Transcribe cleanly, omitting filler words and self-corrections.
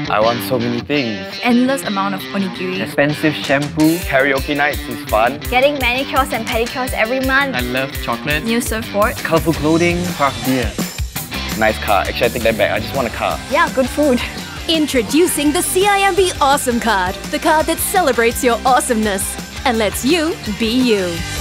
I want so many things. Endless amount of onigiri. Expensive shampoo. Karaoke nights is fun. Getting manicures and pedicures every month. I love chocolate. New surfboard. Colorful clothing. Craft beer. Nice car. Actually, I take that back. I just want a car. Yeah, good food. Introducing the CIMB AWSM Card, the card that celebrates your awesomeness and lets you be you.